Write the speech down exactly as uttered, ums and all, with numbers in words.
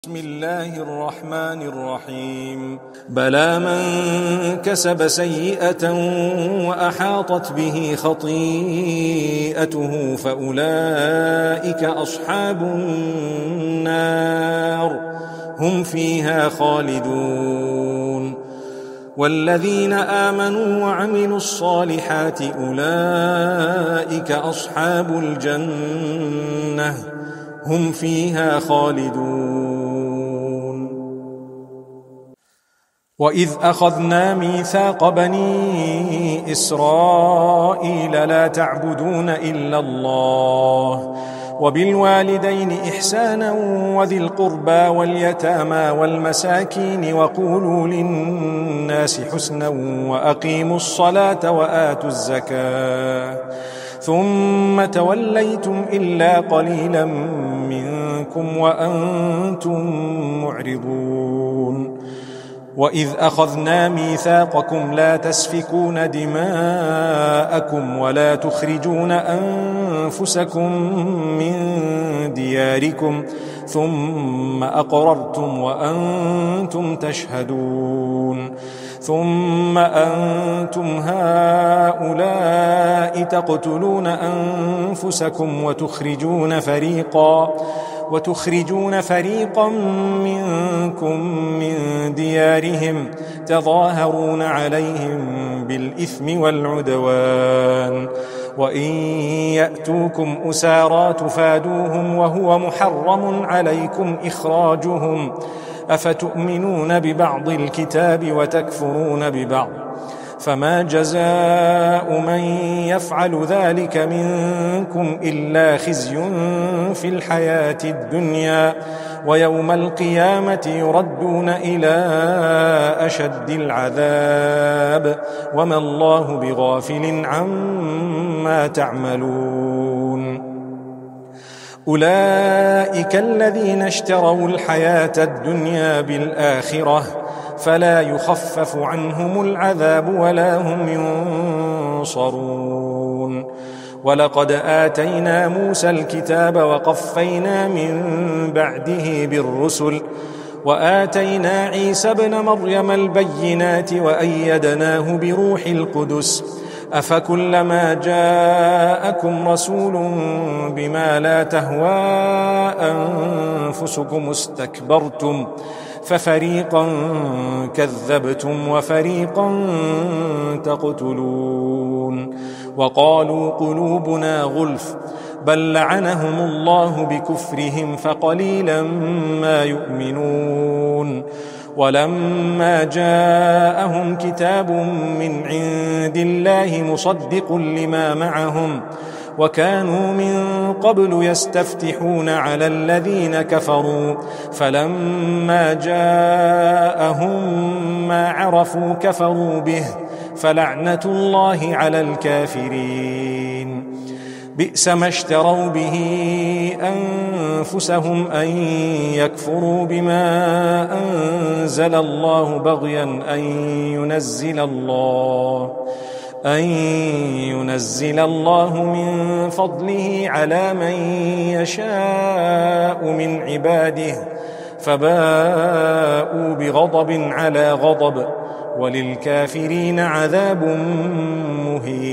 بسم الله الرحمن الرحيم بلى من كسب سيئة وأحاطت به خطيئته فأولئك أصحاب النار هم فيها خالدون والذين آمنوا وعملوا الصالحات أولئك أصحاب الجنة هم فيها خالدون وإذ أخذنا ميثاق بني إسرائيل لا تعبدون إلا الله وبالوالدين إحسانا وذي القربى واليتامى والمساكين وقولوا للناس حسنا وأقيموا الصلاة وآتوا الزكاة ثم توليتم إلا قليلا منكم وأنتم معرضون وإذ أخذنا ميثاقكم لا تسفكون دماءكم ولا تخرجون أنفسكم من دياركم ثم أقررتم وأنتم تشهدون ثم أنتم هؤلاء تقتلون أنفسكم وتخرجون فريقا وتخرجون فريقا منكم من ديارهم تظاهرون عليهم بالإثم والعدوان وإن يأتوكم أسارى تفادوهم وهو محرم عليكم إخراجهم أفتؤمنون ببعض الكتاب وتكفرون ببعض فما جزاء من يفعل ذلك منكم إلا خزي في الحياة الدنيا ويوم القيامة يردون إلى أشد العذاب وما الله بغافل عما تعملون أولئك الذين اشتروا الحياة الدنيا بالآخرة فلا يخفف عنهم العذاب ولا هم ينصرون ولقد آتينا موسى الكتاب وقفينا من بعده بالرسل وآتينا عيسى ابن مريم البينات وأيدناه بروح القدس أفكلما جاءكم رسول بما لا تهوى أنفسكم استكبرتم ففريقا كذبتم وفريقا تقتلون وقالوا قلوبنا غلف بل لعنهم الله بكفرهم فقليلا ما يؤمنون ولما جاءهم كتاب من عند الله مصدق لما معهم وكانوا من قبل يستفتحون على الذين كفروا فلما جاءهم ما عرفوا كفروا به فلعنة الله على الكافرين بئس ما اشتروا به أنفسهم أن يكفروا بما أنزل الله بغيا أن ينزل الله أن ينزل الله من فضله على من يشاء من عباده فباءوا بغضب على غضب وللكافرين عذاب مهين